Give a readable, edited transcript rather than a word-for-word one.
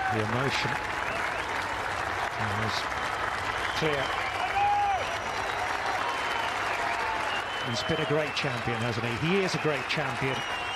The emotion is clear. He's been a great champion, hasn't he? He is a great champion.